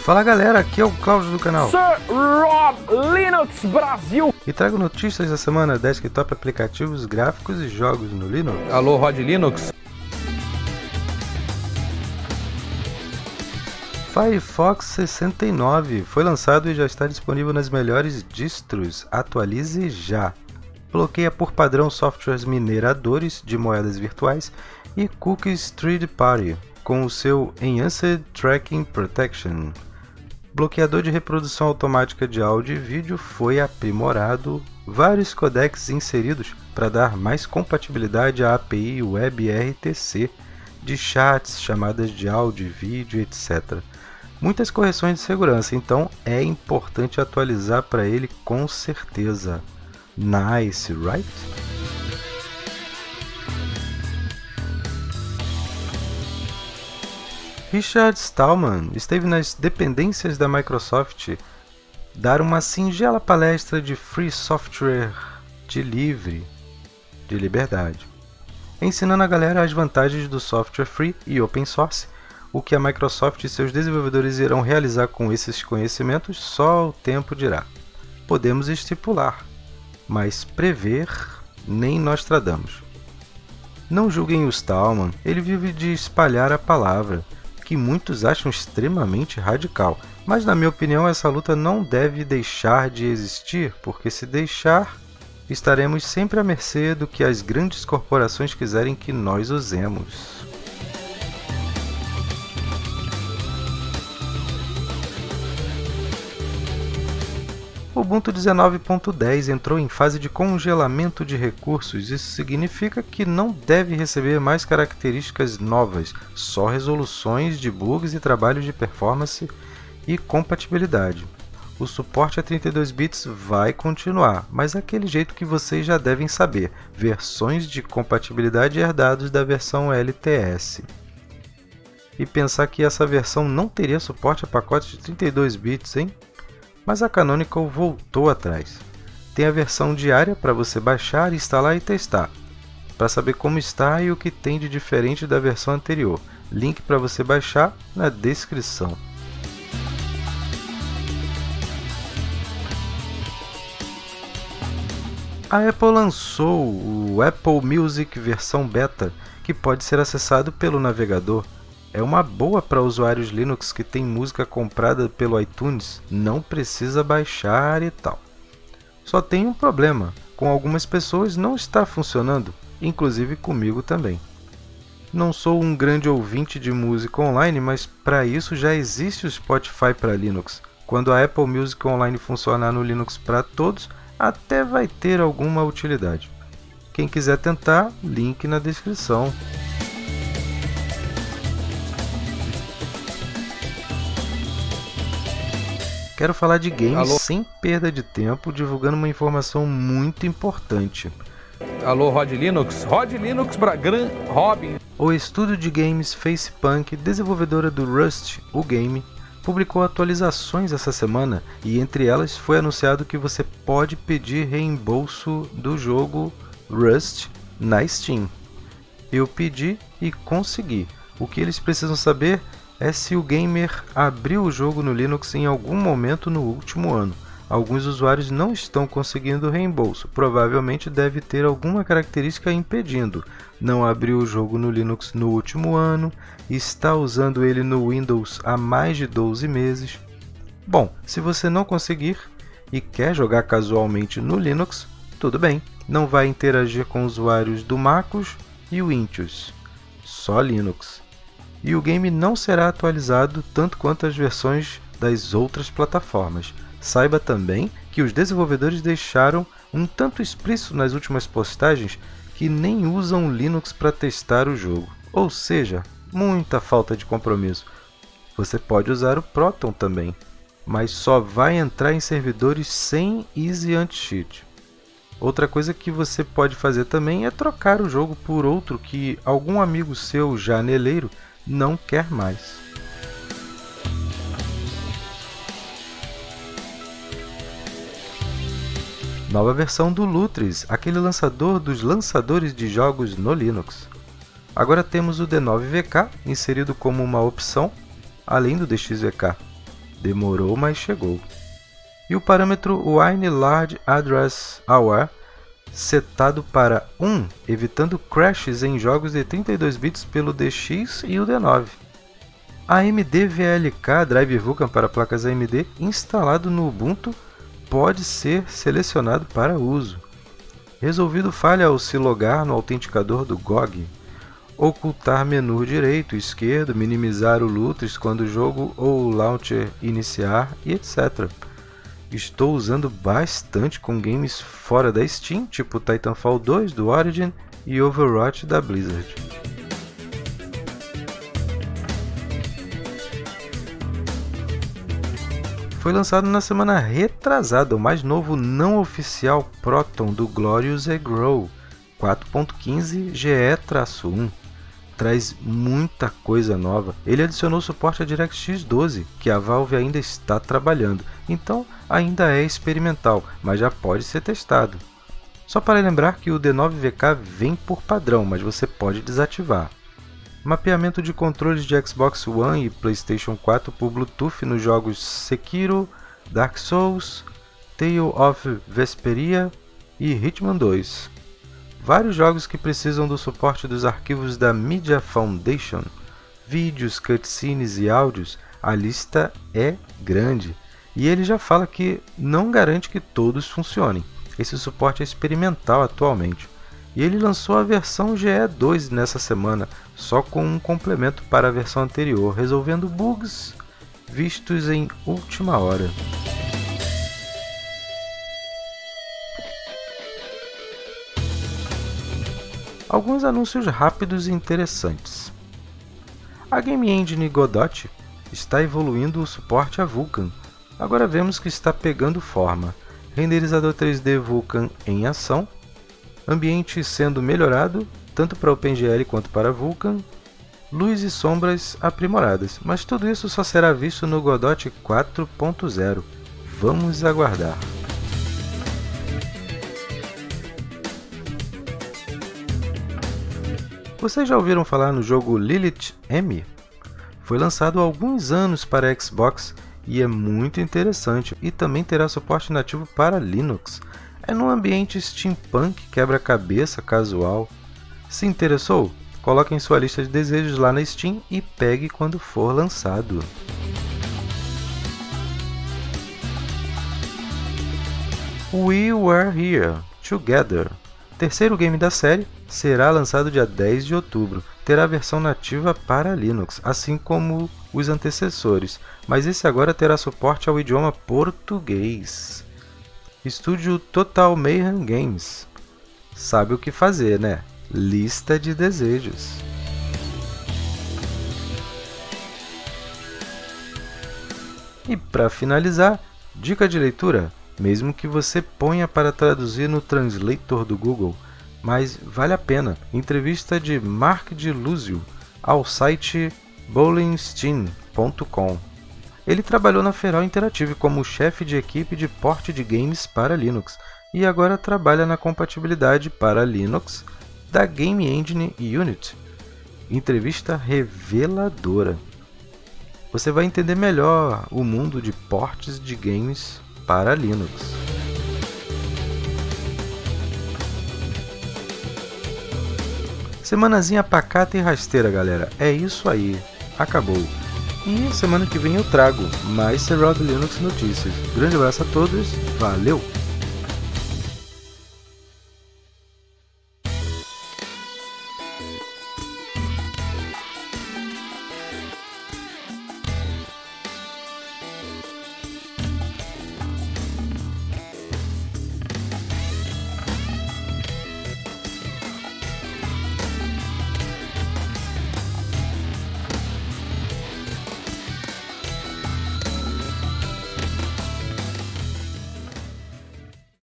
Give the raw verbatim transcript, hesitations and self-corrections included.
Fala galera, aqui é o Cláudio do canal Sir Rob Linux Brasil e trago notícias da semana da Desktop Aplicativos, Gráficos e Jogos no Linux. Alô, Rod Linux. Firefox sessenta e nove foi lançado e já está disponível nas melhores distros. Atualize já. Bloqueia por padrão softwares mineradores de moedas virtuais e cookies third party com o seu Enhanced Tracking Protection. Bloqueador de reprodução automática de áudio e vídeo foi aprimorado. Vários codecs inseridos para dar mais compatibilidade à A P I WebRTC de chats, chamadas de áudio e vídeo, etcétera. Muitas correções de segurança, então é importante atualizar para ele com certeza. Nice, right? Richard Stallman esteve nas dependências da Microsoft dar uma singela palestra de free software de livre, de liberdade, ensinando a galera as vantagens do software free e open source. O que a Microsoft e seus desenvolvedores irão realizar com esses conhecimentos, só o tempo dirá. Podemos estipular, mas prever nem Nostradamus. Não julguem o Stallman, ele vive de espalhar a palavra, que muitos acham extremamente radical, mas na minha opinião essa luta não deve deixar de existir, porque se deixar, estaremos sempre à mercê do que as grandes corporações quiserem que nós usemos. O Ubuntu dezenove ponto dez entrou em fase de congelamento de recursos. Isso significa que não deve receber mais características novas, só resoluções de bugs e trabalhos de performance e compatibilidade. O suporte a trinta e dois bits vai continuar, mas aquele jeito que vocês já devem saber, versões de compatibilidade herdados da versão L T S. E pensar que essa versão não teria suporte a pacotes de trinta e dois bits, hein? Mas a Canonical voltou atrás. Tem a versão diária para você baixar, instalar e testar, para saber como está e o que tem de diferente da versão anterior. Link para você baixar na descrição. A Apple lançou o Apple Music versão beta, que pode ser acessado pelo navegador. É uma boa para usuários Linux que tem música comprada pelo iTunes, não precisa baixar e tal. Só tem um problema, com algumas pessoas não está funcionando, inclusive comigo também. Não sou um grande ouvinte de música online, mas para isso já existe o Spotify para Linux. Quando a Apple Music Online funcionar no Linux para todos, até vai ter alguma utilidade. Quem quiser tentar, link na descrição. Quero falar de games Alô? Sem perda de tempo, divulgando uma informação muito importante. Alô, Rod Linux. Rod Linux para Gran Robin. O estúdio de games Facepunk, desenvolvedora do Rust, o game, publicou atualizações essa semana e entre elas foi anunciado que você pode pedir reembolso do jogo Rust na Steam. Eu pedi e consegui. O que eles precisam saber é se o gamer abriu o jogo no Linux em algum momento no último ano. Alguns usuários não estão conseguindo reembolso, provavelmente deve ter alguma característica impedindo. Não abriu o jogo no Linux no último ano, está usando ele no Windows há mais de doze meses. Bom, se você não conseguir e quer jogar casualmente no Linux, tudo bem, não vai interagir com usuários do MacOS e Windows, só Linux. E o game não será atualizado tanto quanto as versões das outras plataformas. Saiba também que os desenvolvedores deixaram um tanto explícito nas últimas postagens que nem usam Linux para testar o jogo, ou seja, muita falta de compromisso. Você pode usar o Proton também, mas só vai entrar em servidores sem Easy Anti-Cheat. Outra coisa que você pode fazer também é trocar o jogo por outro que algum amigo seu janeleiro não quer mais. Nova versão do Lutris, aquele lançador dos lançadores de jogos no Linux. Agora temos o D nove V K inserido como uma opção, além do D X V K. Demorou, mas chegou. E o parâmetro Wine Large Address Aware, setado para um, evitando crashes em jogos de trinta e dois bits pelo D X e o D nove. A M D V L K Drive Vulkan para placas A M D instalado no Ubuntu pode ser selecionado para uso. Resolvido falha ao se logar no autenticador do G O G. Ocultar menu direito e esquerdo, minimizar o Lutris quando o jogo ou o launcher iniciar e etcétera. Estou usando bastante com games fora da Steam, tipo Titanfall dois do Origin e Overwatch da Blizzard. Foi lançado na semana retrasada o mais novo não oficial Proton do Glorious Grow quatro ponto quinze G E um. Traz muita coisa nova. Ele adicionou suporte a DirectX doze, que a Valve ainda está trabalhando, então ainda é experimental, mas já pode ser testado. Só para lembrar que o D nove V K vem por padrão, mas você pode desativar. Mapeamento de controles de Xbox One e PlayStation quatro por Bluetooth nos jogos Sekiro, Dark Souls, Tale of Vesperia e Hitman dois. Vários jogos que precisam do suporte dos arquivos da Media Foundation, vídeos, cutscenes e áudios, a lista é grande. E ele já fala que não garante que todos funcionem. Esse suporte é experimental atualmente. E ele lançou a versão G E dois nessa semana, só com um complemento para a versão anterior, resolvendo bugs vistos em última hora. Alguns anúncios rápidos e interessantes. A Game Engine Godot está evoluindo o suporte a Vulkan. Agora vemos que está pegando forma. Renderizador três D Vulkan em ação, ambiente sendo melhorado, tanto para OpenGL quanto para Vulkan, luz e sombras aprimoradas, mas tudo isso só será visto no Godot quatro ponto zero. Vamos aguardar. Vocês já ouviram falar no jogo Lilith M? Foi lançado há alguns anos para Xbox e é muito interessante, e também terá suporte nativo para Linux. É num ambiente steampunk quebra-cabeça casual. Se interessou? Coloque em sua lista de desejos lá na Steam e pegue quando for lançado. We Were Here Together, terceiro game da série, será lançado dia dez de outubro. Terá versão nativa para Linux, assim como os antecessores, mas esse agora terá suporte ao idioma português. Estúdio Total Mayhem Games. Sabe o que fazer, né? Lista de desejos. E para finalizar, dica de leitura, mesmo que você ponha para traduzir no Translator do Google, mas vale a pena. Entrevista de Mark de Luzio ao site bowling steam ponto com. Ele trabalhou na Feral Interactive como chefe de equipe de porte de games para Linux e agora trabalha na compatibilidade para Linux da Game Engine Unity. Entrevista reveladora. Você vai entender melhor o mundo de portes de games para Linux. Semanazinha pacata e rasteira, galera. É isso aí. Acabou. E semana que vem eu trago mais Serog Linux notícias. Grande abraço a todos. Valeu!